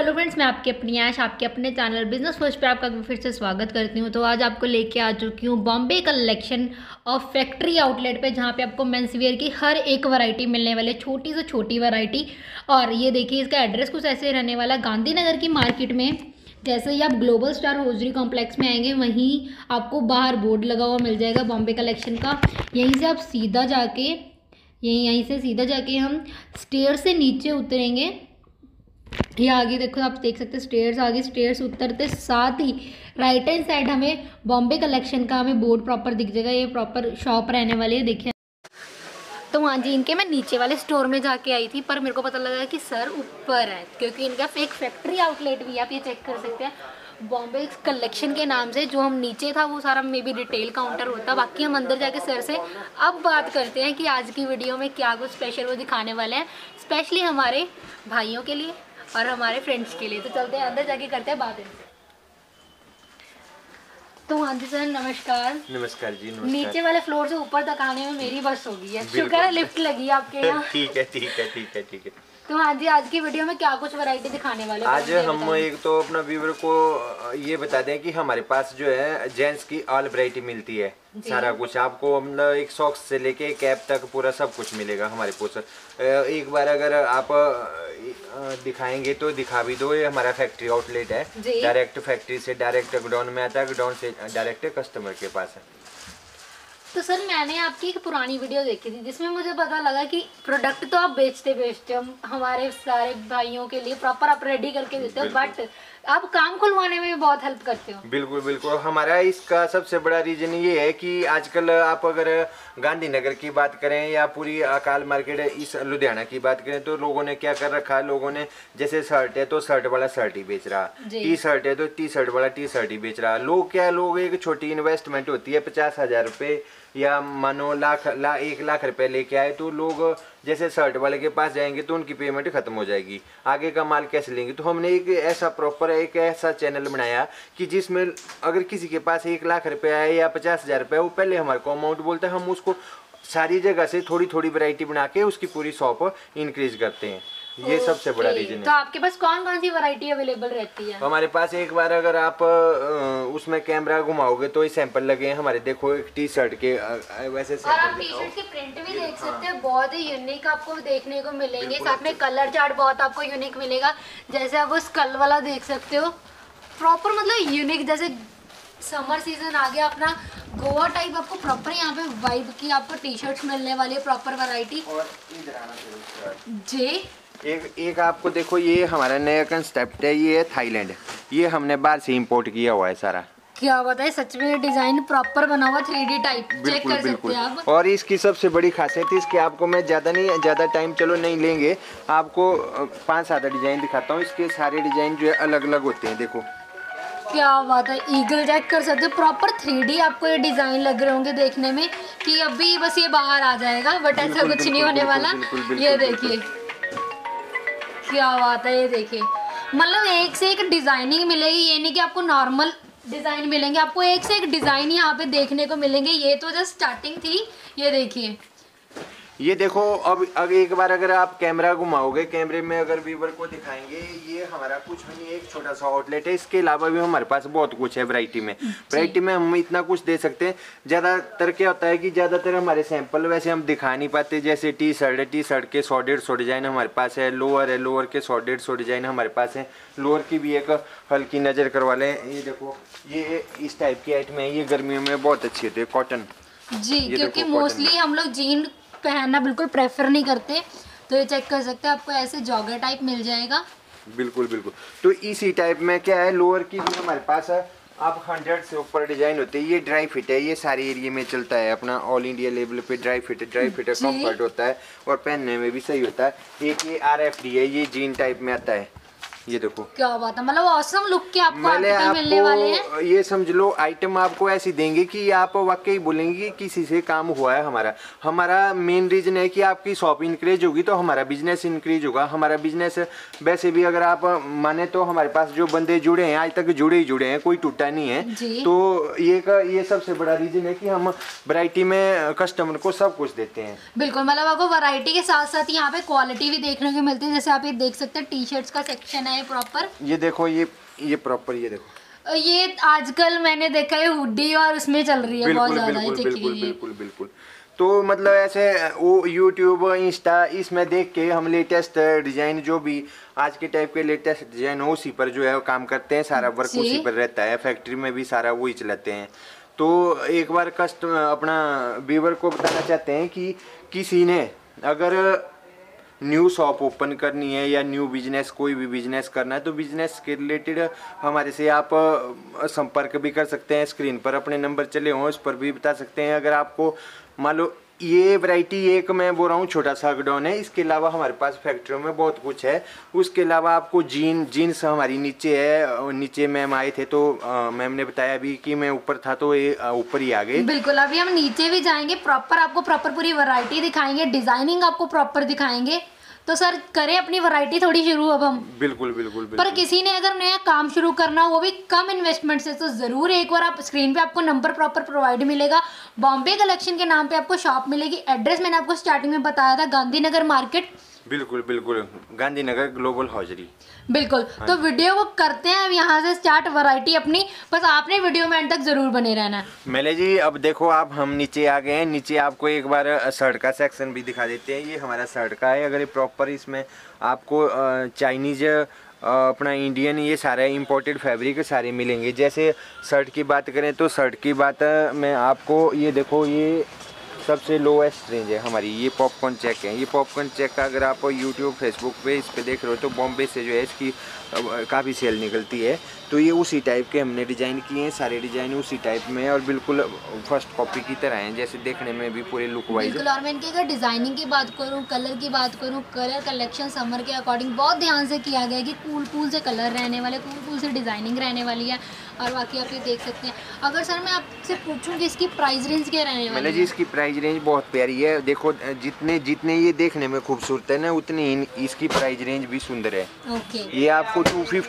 Hello friends, मैं आपकी अपनी आश आपके अपने चैनल बिजनेस फर्स्ट पे आपका फिर से स्वागत करती हूँ। तो आज आपको लेके आ चुकी हूँ Bombay collection of factory outlet पे, जहाँ पे आपको मेंस वियर की हर एक वैरायटी मिलने वाली है, छोटी से छोटी वैरायटी। और ये देखिए, इसका एड्रेस कुछ ऐसे रहने वाला है, गांधीनगर की मार्केट में। जैसे ही आप ग्लोबल स्टार होजरी कॉम्प्लेक्स में आएंगे, वहीं आपको बाहर बोर्ड लगा हुआ मिल जाएगा बॉम्बे कलेक्शन का। यहीं से आप सीधा जाके यहीं से सीधा जाके हम स्टेयर से नीचे उतरेंगे। ये आगे देखो, आप देख सकते हैं स्टेयर्स, आगे स्टेयर्स उतरते साथ ही राइट हैंड साइड हमें बॉम्बे कलेक्शन का हमें बोर्ड प्रॉपर दिख जाएगा। ये प्रॉपर शॉप रहने वाली है, देखिए। तो हाँ जी, इनके मैं नीचे वाले स्टोर में जाके आई थी, पर मेरे को पता लगा कि सर ऊपर है, क्योंकि इनका एक फैक्ट्री आउटलेट भी है। आप ये चेक कर सकते हैं बॉम्बे कलेक्शन के नाम से। जो हम नीचे था वो सारा मे बी रिटेल काउंटर होता। बाकी हम अंदर जाके सर से अब बात करते हैं कि आज की वीडियो में क्या कुछ स्पेशल वो दिखाने वाले हैं, स्पेशली हमारे भाइयों के लिए और हमारे फ्रेंड्स के लिए। तो चलते हैं अंदर, जाके करते हैं बातें। तो हाँ जी सर, नमस्कार। नमस्कार जी, नमस्कार। नीचे वाले फ्लोर से ऊपर तक आने में मेरी बस हो गई है, शुक्र है लिफ्ट लगी है आपके यहाँ। ठीक है ठीक है ठीक है ठीक है। तो हाँ जी, आज की वीडियो में क्या कुछ वैरायटी दिखाने वाले हैं? आज हम एक तो अपना व्यूअर को ये बता दें कि हमारे पास जो है जेंट्स की ऑल वैरायटी मिलती है। सारा कुछ आपको मतलब एक सॉक्स से लेके कैप तक पूरा सब कुछ मिलेगा हमारे पास। एक बार अगर आप दिखाएंगे तो दिखा भी दो। ये हमारा फैक्ट्री आउटलेट है, डायरेक्ट फैक्ट्री से डायरेक्ट गोडाउन में आता है, गोडाउन से डायरेक्ट कस्टमर के पास है। तो सर, मैंने आपकी एक पुरानी वीडियो देखी थी जिसमें मुझे पता लगा कि प्रोडक्ट तो आप बेचते हो, हमारे सारे भाइयों के लिए प्रॉपर आप रेडी करके देते हो, बट आप काम खुलवाने में भी बहुत हेल्प करते हो। बिल्कुल बिल्कुल। हमारा इसका सबसे बड़ा रीजन ये है कि आजकल आप अगर गांधीनगर की बात करें या पूरी अकाल मार्केट इस लुधियाना की बात करें, तो लोगों ने क्या कर रखा है, लोगों ने जैसे शर्ट है तो शर्ट वाला शर्ट ही बेच रहा, टी शर्ट है तो टी शर्ट वाला टी शर्ट ही बेच रहा। लोग एक छोटी इन्वेस्टमेंट होती है 50,000 रुपये या मानो 1 लाख रुपए लेके आए, तो लोग जैसे शर्ट वाले के पास जाएंगे तो उनकी पेमेंट खत्म हो जाएगी, आगे का माल कैसे लेंगे। तो हमने एक ऐसा चैनल बनाया कि जिसमें अगर किसी के पास 1 लाख रुपए है या 50,000 रुपये, वो पहले हमारे को अमाउंट बोलता है, हम उसको सारी जगह से थोड़ी थोड़ी वैरायटी बना के उसकी पूरी शॉप इंक्रीज करते हैं। ये सबसे बड़ा रीजन है। तो आपके पास कौन कौन सी वैरायटी अवेलेबल रहती है? हमारे पास एक बार अगर आप उसमें कैमरा घुमाओगे तो ये सैंपल लगे हैं हमारे। देखो एक टी शर्ट के वैसे और आप टी शर्ट के प्रिंट भी देख सकते हैं, बहुत ही यूनिक आपको देखने को मिलेंगे। साथ में कलर चार्ट बहुत आपको यूनिक मिलेगा। जैसे आप वो स्कल वाला देख सकते हो, प्रॉपर मतलब यूनिक। जैसे समर सीजन आ गया अपना, गोवा टाइप आपको प्रॉपर यहाँ पे वाइब की आपको टी शर्ट्स मिलने वाली है, प्रॉपर वैरायटी। जी एक आपको देखो, ये हमारा नया कंसेप्ट है, ये है थाईलैंड। ये हमने बाहर से इंपोर्ट किया हुआ है सारा। क्या बताए, सच में डिजाइन प्रॉपर बना हुआ 3D टाइप, चेक कर सकते हैं आप। और इसकी सबसे बड़ी खासियत है इसकी, आपको मैं ज़्यादा टाइम चलो नहीं लेंगे, आपको 5-7 डिजाइन दिखाता हूँ। इसके सारे डिजाइन जो है अलग अलग होते हैं। देखो क्या बात है, ईगल चेक कर सकते हो, प्रॉपर 3D आपको ये डिजाइन लग रहे होंगे देखने में कि अभी बस ये बाहर आ जाएगा, बट ऐसा कुछ नहीं होने वाला। ये देखिए क्या बात है, ये देखिए मतलब एक से एक डिजाइनिंग मिलेगी। ये नहीं कि आपको नॉर्मल डिजाइन मिलेंगे, आपको एक से एक डिजाइन यहाँ पे देखने को मिलेंगे। ये तो जस्ट स्टार्टिंग थी। ये देखिए, ये देखो अब एक बार अगर आप कैमरा घुमाओगे, कैमरे में अगर व्यूअर को दिखाएंगे, ये हमारा कुछ भी नहीं, एक छोटा सा आउटलेट है। इसके अलावा भी हमारे पास बहुत कुछ है वैरायटी में हम इतना कुछ दे सकते हैं। ज़्यादातर क्या होता है कि ज़्यादातर हमारे सैंपल वैसे हम दिखा नहीं पाते। जैसे टी शर्ट है, टी शर्ट के 100-150 डिज़ाइन हमारे पास है। लोअर है, लोअर के 100-150 डिज़ाइन हमारे पास है। लोअर की भी एक हल्की नज़र करवा लें। ये देखो, ये इस टाइप की आइटम है, ये गर्मियों में बहुत अच्छी होती है, कॉटन जी, क्योंकि मोस्टली हम लोग जीन पहनना बिल्कुल प्रेफर नहीं करते। तो ये चेक कर सकते हैं, आपको ऐसे जॉगर टाइप मिल जाएगा। बिल्कुल बिल्कुल। तो इसी टाइप में क्या है, लोअर की भी हमारे पास है। आप 100 से ऊपर डिजाइन होते हैं। ये ड्राई फिट है, ये सारे एरिया में चलता है, अपना ऑल इंडिया लेवल पे ड्राई फिट है, कंफर्ट होता है और पहनने में भी सही होता है। एक ये RFD है, ये जीन टाइप में आता है। ये देखो क्या बात है, मतलब ऑसम लुक के आपको आर्टिकल मिलने वाले हैं। ये समझ लो आइटम आपको ऐसी देंगे कि आप वाकई बोलेंगे कि किसी से काम हुआ है हमारा मेन रीजन है कि आपकी शॉप इंक्रीज होगी तो हमारा बिजनेस इंक्रीज होगा। हमारा बिजनेस वैसे भी अगर आप माने तो हमारे पास जो बंदे जुड़े हैं आज तक जुड़े हैं, कोई टूटा नहीं है। तो ये सबसे बड़ा रीजन है कि हम वैरायटी में कस्टमर को सब कुछ देते हैं। बिल्कुल, मतलब आपको वैरायटी के साथ साथ यहाँ पे क्वालिटी भी देखने को मिलती है। जैसे आप ये देख सकते हैं, टी शर्ट्स का सेक्शन है, है प्रॉपर? ये देखो, ये प्रॉपर, ये देखो, ये आजकल मैंने देखा है हुडी और उसमें चल रही है बहुत ज्यादा। बिल्कुल। तो मतलब ऐसे वो यूट्यूब, इंस्टा, इसमें देख के हम लेटेस्ट डिजाइन, जो भी आज के टाइप के लेटेस्ट डिजाइन हो, उसी पर जो है वो काम करते हैं। सारा वर्क उसी पर रहता है, फैक्ट्री में भी सारा वही चलाते हैं। तो एक बार अपना व्यूअर को बताना चाहते हैं कि किसी ने अगर न्यू शॉप ओपन करनी है या न्यू बिजनेस, कोई भी बिजनेस करना है, तो बिजनेस के रिलेटेड हमारे से आप संपर्क भी कर सकते हैं। स्क्रीन पर अपने नंबर चले हों, उस पर भी बता सकते हैं। अगर आपको मान लो ये वैरायटी एक मैं बोल रहा हूँ छोटा सा गोडाउन है, इसके अलावा हमारे पास फैक्ट्रियों में बहुत कुछ है। उसके अलावा आपको जीन्स हमारी नीचे है, नीचे मैम आए थे तो मैम ने बताया अभी कि मैं ऊपर था तो ये ऊपर ही आ गए। बिल्कुल, अभी हम नीचे भी जाएंगे, आपको प्रॉपर पूरी वैरायटी दिखाएंगे, डिजाइनिंग आपको प्रॉपर दिखाएंगे। तो सर करें अपनी वैरायटी थोड़ी शुरू अब हम। बिल्कुल। पर किसी ने अगर नया काम शुरू करना हो, वो भी कम इन्वेस्टमेंट से, तो जरूर एक बार आप स्क्रीन पे आपको नंबर प्रॉपर प्रोवाइड मिलेगा। बॉम्बे कलेक्शन के नाम पे आपको शॉप मिलेगी। एड्रेस मैंने आपको स्टार्टिंग में बताया था, गांधीनगर मार्केट। बिल्कुल, गांधीनगर ग्लोबल हॉजरी। बिल्कुल। तो वीडियो को करते हैं अब यहाँ से स्टार्ट, वैरायटी अपनी। बस आपने वीडियो में एंड तक जरूर बने रहना है। मेले जी, अब देखो आप, हम नीचे आ गए हैं। नीचे आपको एक बार शर्ट का सेक्शन भी दिखा देते हैं। ये हमारा शर्ट का है। अगर ये प्रॉपर, इसमें आपको चाइनीज, अपना इंडियन, ये सारे इंपोर्टेड फैब्रिक सारे मिलेंगे। जैसे शर्ट की बात करें तो शर्ट की बात मैं आपको, ये देखो, ये सबसे लोएस्ट रेंज है हमारी। ये पॉपकॉर्न चेक है। ये पॉपकॉर्न चेक का अगर आप यूट्यूब, फेसबुक पे इस पे देख रहे हो तो बॉम्बे से जो है इसकी काफ़ी सेल निकलती है। तो ये उसी टाइप के हमने डिज़ाइन किए हैं, सारे डिज़ाइन उसी टाइप में है और बिल्कुल फर्स्ट कॉपी की तरह हैं, जैसे देखने में भी पूरे लुक वाइज। बिल्कुल। और मैं इनकी अगर डिज़ाइनिंग की बात करूँ, कलर की बात करूँ, कलर कलेक्शन समर के अकॉर्डिंग बहुत ध्यान से किया गया है कि कूल से कलर रहने वाले, कूल से डिज़ाइनिंग रहने वाली है। और बाकी आप ये देख सकते हैं। अगर सर मैं आपसे पूछूं कि इसकी प्राइस रेंज क्या रहने वाली है? जी, इसकी प्राइस रेंज बहुत प्यारी है। देखो, जितने ये देखने में खूबसूरत है ना, उतनी इसकी प्राइस रेंज भी सुंदर है। ओके। ये आपको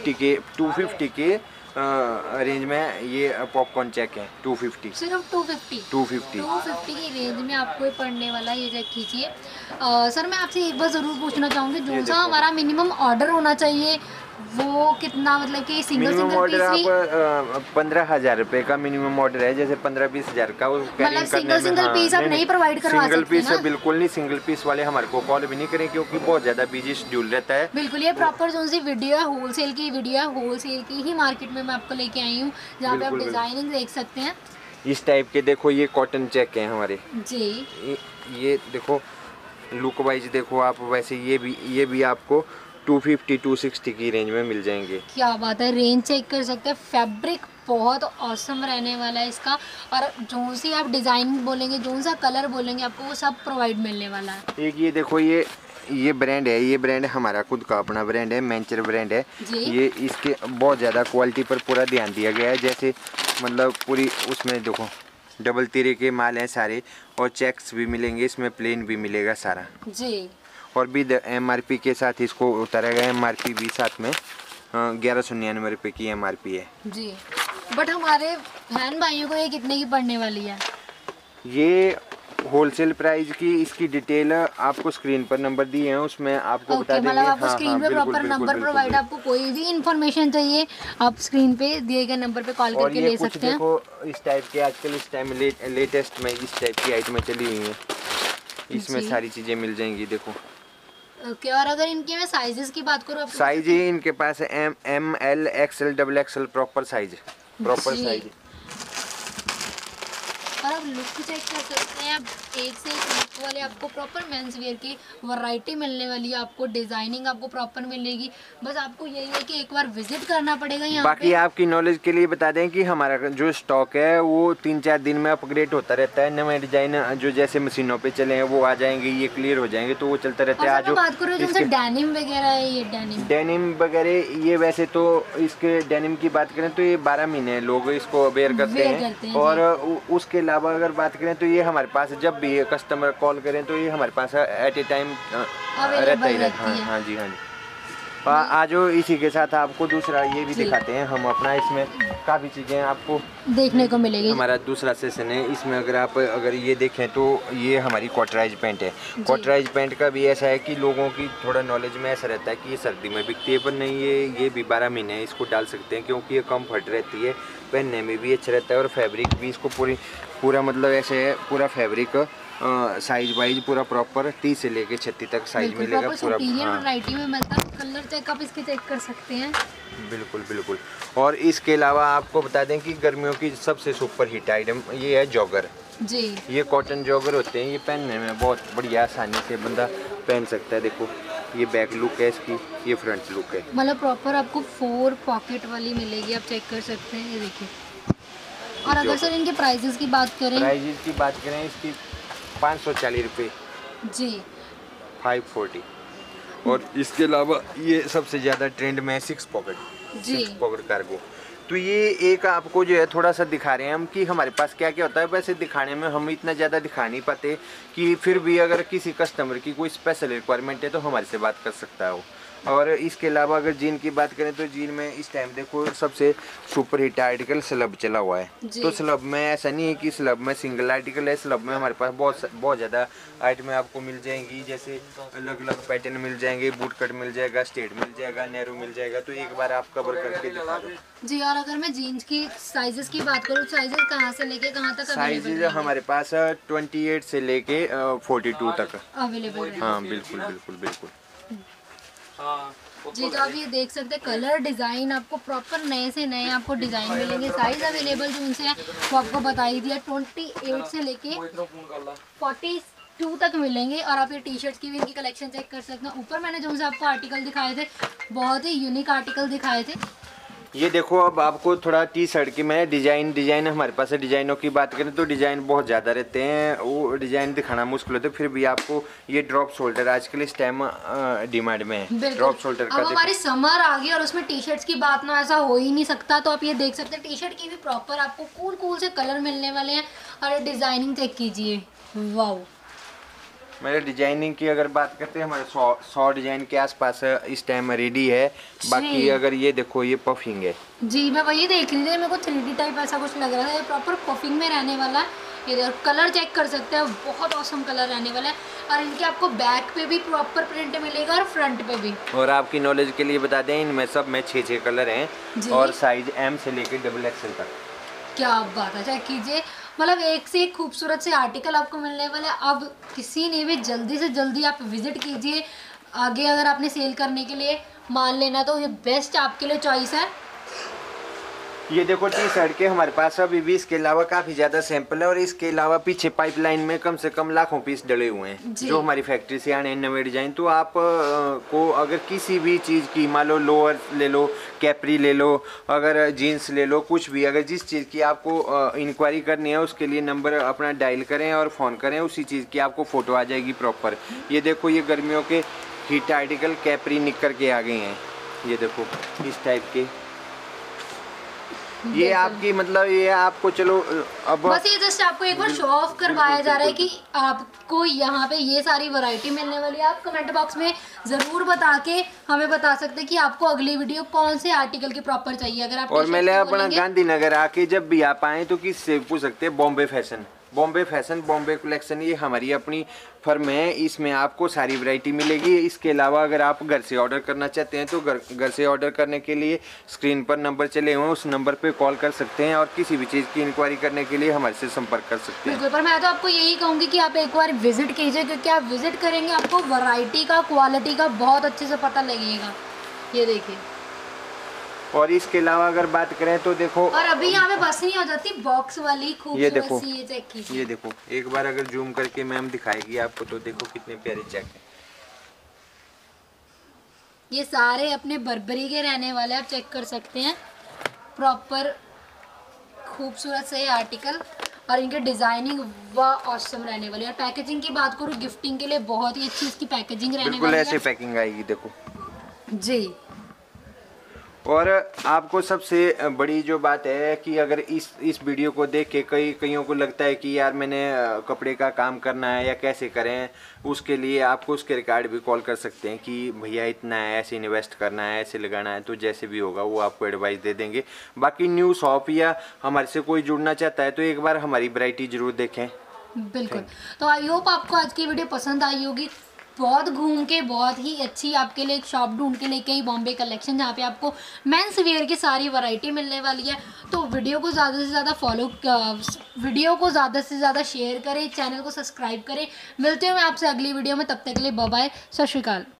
250 के रेंज में ये पॉपकॉर्न चेक है। 250, सिर्फ 250 की रेंज में आपको ये पड़ने वाला। ये चेक कीजिए। सर मैं आपसे एक बार ज़रूर पूछना चाहूँगी, जो सा हमारा मिनिमम ऑर्डर होना चाहिए वो कितना, मतलब कि सिंगल ऑर्डर आप 15,000 रुपए का मिनिमम ऑर्डर है। जैसे 15-20 हजार का, मतलब सिंगल पीस आप नहीं प्रोवाइड करवा सकते? सिंगल पीस बिल्कुल नहीं। सिंगल पीस वाले हमारे को कॉल भी नहीं करें, क्योंकि बहुत ज्यादा बिजी शेड्यूल रहता है। बिल्कुल। ये प्रॉपर जो सी वीडियो है, होलसेल की वीडियो है, होलसेल की ही मार्केट में मैं आपको लेके आई हूँ, जहाँ पे आप डिजाइनिंग देख सकते हैं इस टाइप के। देखो, ये कॉटन चेक है हमारे जी। ये देखो, लुक वाइज देखो आप। वैसे ये भी आपको 250-260 की रेंज में मिल जाएंगे। क्या बात है, रेंज चेक कर सकते हैं। फैब्रिक बहुत ऑसम रहने वाला है इसका। और जो सी आप डिज़ाइन बोलेंगे, जो सा कलर बोलेंगे, आपको वो सब प्रोवाइड मिलने वाला है। एक ये देखो, ये ब्रांड है। ये ब्रांड हमारा खुद का अपना ब्रांड है, मेंचर ब्रांड है। ये इसके बहुत ज़्यादा क्वालिटी पर पूरा ध्यान दिया गया है। जैसे मतलब पूरी उसमें देखो डबल तीरे के माल हैं सारे, और चेक्स भी मिलेंगे इसमें, प्लेन भी मिलेगा सारा जी। और भी MRP के साथ इसको उतारा गया। MRP भी साथ में 1199 रुपये की MRP है जी। बट हमारे बहन भाइयों को ये कितने की पड़ने वाली है? ये होलसेल प्राइस की, इसकी डिटेल आपको स्क्रीन पर नंबर दिए हैं, उसमें आपको बता देंगे। मतलब आपको स्क्रीन पे प्रॉपर नंबर प्रोवाइड, आपको कोई भी इंफॉर्मेशन चाहिए आप स्क्रीन पे दिए गए नंबर पे कॉल करके ले सकते हैं। देखो इस टाइप के आजकल इस टाइम लेटेस्ट में इस टाइप की आइटमें चली हुई हैं, इसमें सारी चीज़ें मिल जाएंगी। देखो ओके। और अगर इनके मैं साइजेस की बात करूँ, साइज ही इनके पास है M, L, XL, XXL proper size. और आप लुक चेक कर सकते हैं। आप एक से एक लुक वाले आपको प्रॉपर मेंस वेयर की वैरायटी मिलने वाली है। आपको डिजाइनिंग आपको प्रॉपर मिलेगी। बस आपको यही है कि एक बार विजिट करना पड़ेगा यहाँ पे। बाकी आपकी नॉलेज के लिए बता दें कि हमारा जो स्टॉक है वो 3-4 दिन में अपग्रेड होता रहता है। नए डिजाइन जो जैसे मशीनों पे चले हैं वो आ जाएंगे, ये क्लियर हो जाएंगे, तो वो चलता रहता है। आज बात करो जैसे डेनिम वगैरह है, ये डेनिम वगैरह, ये वैसे तो इसके डेनिम की बात करें तो ये 12 महीने लोग इसको वेयर करते हैं। और उसके अलावा अगर बात करें तो ये हमारे पास जब भी कस्टमर कॉल करें तो ये हमारे पास एट ए टाइम रहता ही रहता है। हाँ जी। आज इसी के साथ आपको दूसरा ये भी दिखाते हैं हम अपना, इसमें काफ़ी चीज़ें आपको देखने को मिलेगी। हमारा दूसरा सेशन है, इसमें अगर ये देखें तो ये हमारी कॉटराइज पैंट है। कॉटराइज पैंट का भी ऐसा है कि लोगों की थोड़ा नॉलेज में ऐसा रहता है कि ये सर्दी में बिकती है, पर नहीं, ये भी 12 महीने इसको डाल सकते हैं, क्योंकि ये कम्फर्ट रहती है, पहनने में भी अच्छा रहता है, और फैब्रिक भी इसको पूरा मतलब ऐसे है, पूरा फैब्रिक साइज वाइज पूरा प्रॉपर 30 से लेके 36 तक साइज मिलेगा पूरा। वैरायटी में मतलब कलर चेकअप इसके चेक कर सकते हैं। बिल्कुल बिल्कुल। और इसके अलावा आपको बता दें कि गर्मियों की सबसे सुपर हिट आइटम ये है जॉगर जी। ये कॉटन जॉगर होते हैं, ये पहनने में बहुत बढ़िया आसानी से बंदा पहन सकता है। देखो ये बैक लुक है इसकी, ये फ्रंट लुक है, मतलब प्रॉपर आपको 4 पॉकेट वाली मिलेगी, आप चेक कर सकते हैं, ये देखिए। और अगर सर इनके प्राइजेस की बात करें इसकी 540 रुपये जी, 540। और इसके अलावा ये सबसे ज़्यादा ट्रेंड में है 6 पॉकेट कार्गो। तो ये एक आपको जो है थोड़ा सा दिखा रहे हैं हम कि हमारे पास क्या क्या होता है। वैसे दिखाने में हम इतना ज़्यादा दिखा नहीं पाते, कि फिर भी अगर किसी कस्टमर की कोई स्पेशल रिक्वायरमेंट है तो हमारे से बात कर सकता है वो। और इसके अलावा अगर जीन की बात करें तो जीन में इस टाइम देखो सबसे सुपर हिट आर्टिकल स्लब चला हुआ है। तो स्लब में ऐसा नहीं है कि स्लब में सिंगल आर्टिकल है, स्लब में हमारे पास बहुत ज़्यादा आइटमें आपको मिल जाएंगी, जैसे अलग अलग पैटर्न मिल जाएंगे, बूट कट मिल जाएगा, स्ट्रेट मिल जाएगा, नैरो मिल जाएगा। तो एक बार आप कवर करके दिखा दो जी। और अगर मैं जीन्स की साइजेस की बात करूँ, साइजेस कहाँ से लेके कहाँ तक साइजेज हमारे पास 28 से लेके 42 तक अवेलेबल है। हाँ बिल्कुल बिल्कुल बिल्कुल जी। तो आप ये देख सकते हैं कलर डिज़ाइन आपको प्रॉपर नए से नए आपको डिज़ाइन मिलेंगे। साइज अवेलेबल जो उनसे है वो आपको बता ही दिया, 28 से लेके 42 तक मिलेंगे। और आप ये टी शर्ट्स की भी इनकी कलेक्शन चेक कर सकते हैं। ऊपर मैंने जो उनसे आपको आर्टिकल दिखाए थे, बहुत ही यूनिक आर्टिकल दिखाए थे। ये देखो अब आपको थोड़ा टी शर्ट की मैं डिजाइन हमारे पास है। डिजाइनों की बात करें तो डिजाइन बहुत ज़्यादा रहते हैं, वो डिजाइन दिखाना मुश्किल होता है, फिर भी आपको ये ड्रॉप शोल्डर आजकल इस टाइम डिमांड में है। ड्रॉप शोल्डर का अब हमारी समर आ गई और उसमें टी शर्ट्स की बात ना ऐसा हो ही नहीं सकता। तो आप ये देख सकते हैं टी शर्ट की भी प्रॉपर आपको कूल से कलर मिलने वाले हैं। और डिजाइनिंग चेक कीजिए, वाओ। मेरे डिजाइनिंग की अगर बात करते हैं हमारे 100 डिजाइन के आसपास इस टाइम रेडी है। बाकी अगर ये देखो ये पफिंग है जी, मैं वही देख रही थी, मेरे को 3D टाइप ऐसा कुछ लग रहा है। ये प्रॉपर पफिंग में रहने वाला है। ये कलर चेक कर सकते हैं, बहुत औसम कलर रहने वाला है। और इनके आपको बैक पे भी प्रॉपर प्रिंट मिलेगा और फ्रंट पे भी। और आपकी नॉलेज के लिए बता दें इनमें सब में 6 कलर हैं और साइज M से लेकर XXL तक। क्या बात है, चेक कीजिए। मतलब एक से एक खूबसूरत से आर्टिकल आपको मिलने वाला है। अब किसी ने भी जल्दी से जल्दी आप विजिट कीजिए। आगे अगर आपने सेल करने के लिए माल लेना तो ये बेस्ट आपके लिए चॉइस है। ये देखो टी शर्ट के हमारे पास अभी भी इसके अलावा काफ़ी ज़्यादा सैंपल है, और इसके अलावा पीछे पाइपलाइन में कम से कम लाखों पीस डले हुए हैं जो हमारी फैक्ट्री से आने हैं नए डिजाइन। तो आप को अगर किसी भी चीज़ की मान लो लोअर ले लो, कैपरी ले लो, अगर जीन्स ले लो, कुछ भी अगर जिस चीज़ की आपको इंक्वायरी करनी है उसके लिए नंबर अपना डायल करें और फ़ोन करें, उसी चीज़ की आपको फ़ोटो आ जाएगी प्रॉपर। ये देखो ये गर्मियों के हीट आर्टिकल कैपरी निक्कर के आ गए हैं। ये देखो इस टाइप के, ये आपकी मतलब ये आपको चलो अब बस ये जस्ट आपको एक बार शो ऑफ करवाया जा रहा है कि आपको यहाँ पे ये सारी वैरायटी मिलने वाली है। आप कमेंट बॉक्स में ज़रूर बता के हमें बता सकते हैं कि आपको अगली वीडियो कौन से आर्टिकल की प्रॉपर चाहिए। अगर आप और मैंने अपना गांधीनगर आके जब भी आप आए तो किससे पूछ सकते हैं, बॉम्बे फैशन बॉम्बे कलेक्शन, ये हमारी अपनी फर्म है। इसमें आपको सारी वैरायटी मिलेगी। इसके अलावा अगर आप घर से ऑर्डर करना चाहते हैं तो घर से ऑर्डर करने के लिए स्क्रीन पर नंबर चले हुए हैं, उस नंबर पे कॉल कर सकते हैं और किसी भी चीज़ की इंक्वायरी करने के लिए हमारे से संपर्क कर सकते हैं। बिल्कुल, पर मैं तो आपको यही कहूँगी कि आप एक बार विजिट कीजिए, क्योंकि आप विजिट करेंगे आपको वैरायटी का, क्वालिटी का बहुत अच्छे से पता लगेगा। ये देखिए। और इसके अलावा अगर बात करें तो देखो, और अभी यहाँ पे बस नहीं हो जाती बॉक्स वाली खूबसूरत सी, ये चेक कीजिए। ये देखो एक बार अगर जूम करके मैम दिखाएगी आपको तो देखो कितने प्यारे चेक है। ये सारे अपने बर्बरी के रहने वाले, आप चेक कर सकते हैं प्रॉपर खूबसूरत से आर्टिकल। और इनके डिजाइनिंग वाह ऑसम रहने वाली है। और पैकेजिंग की बात करूँ, गिफ्टिंग के लिए बहुत ही अच्छी इसकी पैकेजिंग रहने वाली है। बिल्कुल ऐसे पैकिंग आएगी देखो जी। और आपको सबसे बड़ी जो बात है कि अगर इस वीडियो को देख के कईयों को लगता है कि यार मैंने कपड़े का काम करना है या कैसे करें, उसके लिए आपको उसके रिकॉर्ड भी कॉल कर सकते हैं कि भैया इतना है, ऐसे इन्वेस्ट करना है, ऐसे लगाना है, तो जैसे भी होगा वो आपको एडवाइस दे देंगे। बाकी न्यू शॉप या हमारे से कोई जुड़ना चाहता है तो एक बार हमारी वैरायटी जरूर देखें। बिल्कुल। तो आई होप आपको आज की वीडियो पसंद आई होगी। बहुत घूम के बहुत ही अच्छी आपके लिए एक शॉप ढूंढ के लेके आई बॉम्बे कलेक्शन, जहाँ पे आपको मेंस वेयर की सारी वैरायटी मिलने वाली है। तो वीडियो को ज़्यादा से ज़्यादा वीडियो को ज़्यादा से ज़्यादा शेयर करें, चैनल को सब्सक्राइब करें। मिलते हैं मैं आपसे अगली वीडियो में, तब तक के लिए बाय बाय, सत श्री अकाल।